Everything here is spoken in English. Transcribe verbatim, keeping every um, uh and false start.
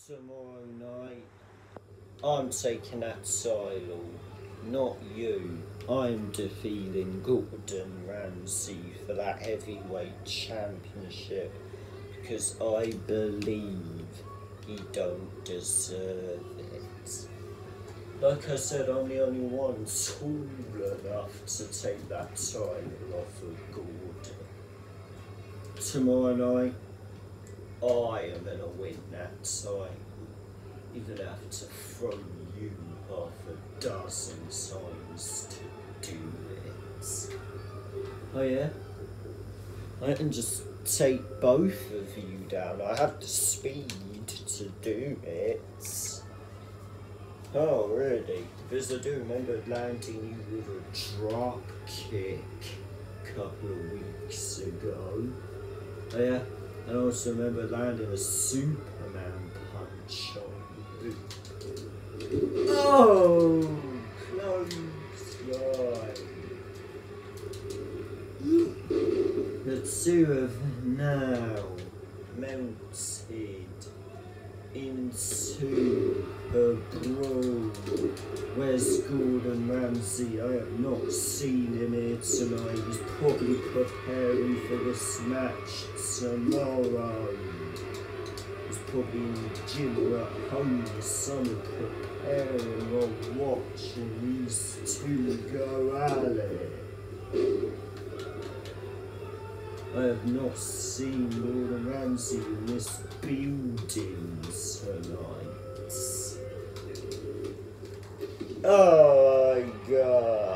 tomorrow night. I'm taking that title, not you. I'm defeating Gordon Ramsay for that heavyweight championship because I believe he don't deserve it. Like I said, I'm the only one tall enough to take that title off of Gordon. Tomorrow night, I am gonna win that title. You're gonna have to throw you half a dozen times to do it. Oh yeah? I can just take both of you down. I have the speed to do it. Oh really? Because I do remember landing you with a drop kick a couple of weeks ago. Oh yeah? I also remember landing a Superman punch on you. Oh! Close line. The two of them now melted into a brawl. Where's Gordon Ramsay? I have not seen him here tonight. He's probably preparing for this match tomorrow. He's probably in the gym or at home with someone preparing or watching these two go at it. I have not seen Gordon Ramsay in this building tonight. Oh my god.